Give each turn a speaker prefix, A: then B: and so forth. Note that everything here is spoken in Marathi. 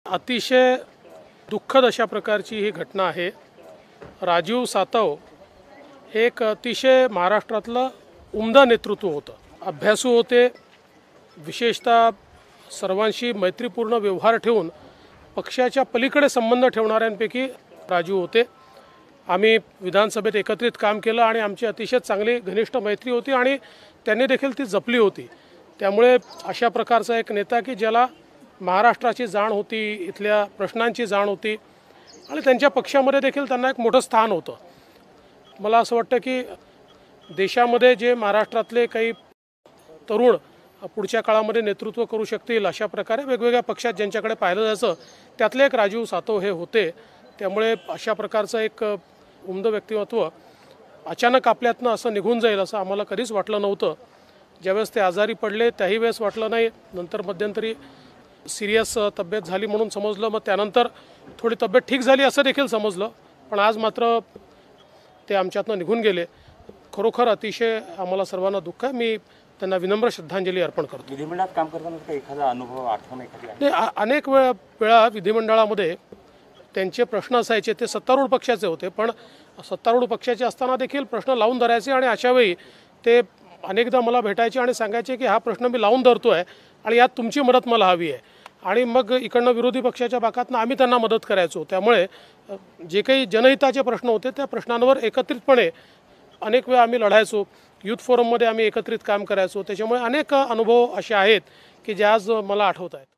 A: अतिशय दुःखद अशा प्रकारची ही घटना आहे। राजीव सातव हे एक अतिशय महाराष्ट्रातलं उमदा नेतृत्व होतं, अभ्यासू होते, विशेषतः सर्वांशी मैत्रीपूर्ण व्यवहार ठेवून पक्षाच्या पलीकडे संबंध ठेवणाऱ्यांपैकी राजीव होते। आम्ही विधानसभेत एकत्रित काम केलं आणि आमची अतिशय चांगली घनिष्ठ मैत्री होती आणि त्यांनी देखील ती जपली होती। त्यामुळे अशा प्रकारचा एक नेता की ज्याला महाराष्ट्राची जाण होती, इथल्या प्रश्नांची जाण होती आणि त्यांच्या पक्षामध्ये देखील त्यांना एक मोठं स्थान होतं। मला असं वाटतं की देशामध्ये जे महाराष्ट्रातले काही तरुण पुढच्या काळामध्ये नेतृत्व करू शकतील अशा प्रकारे वेगवेगळ्या पक्षात ज्यांच्याकडे पाहिलं जायचं त्यातले एक राजीव सातव हे होते। त्यामुळे अशा प्रकारचं एक उमदं व्यक्तिमत्व अचानक आपल्यातनं असं निघून जाईल असं आम्हाला कधीच वाटलं नव्हतं। ज्यावेळेस ते आजारी पडले त्याही वेळेस वाटलं नाही, नंतर मध्यंतरी सिरियस तब्येत झाली म्हणून समजलं, मग त्यानंतर थोडी तब्येत ठीक झाली असं देखील समजलं, पण आज मात्र ते आमच्यातनं निघून गेले। खरोखर अतिशय आम्हाला सर्वांना दुःख आहे। मी त्यांना विनम्र श्रद्धांजली अर्पण करतो।
B: विधिमंडळात काम करताना एखादा अनुभव आठवण एखादी
A: अनेक वेळा विधिमंडळामध्ये त्यांचे प्रश्न असायचे, ते सत्तारूढ पक्षाचे होते, पण सत्तारूढ पक्षाचे असताना देखील प्रश्न लावून धरायचे आणि अशावेळी ते अनेकदा मला भेटायचे आणि सांगायचे की हा प्रश्न मी लावून धरतो आहे आणि यात तुमची मदत मला हवी आहे। आणि मग इकडनं विरोधी पक्षाच्या बाकातनं आम्ही त्यांना मदत करायचो। त्यामुळे जे काही जनहिताचे प्रश्न होते त्या प्रश्नांवर एकत्रितपणे अनेक वेळा आम्ही लढायचो। युथ फोरममध्ये आम्ही एकत्रित काम करायचो। त्याच्यामुळे अनेक अनुभव असे आहेत की जे आज मला आठवत आहेत।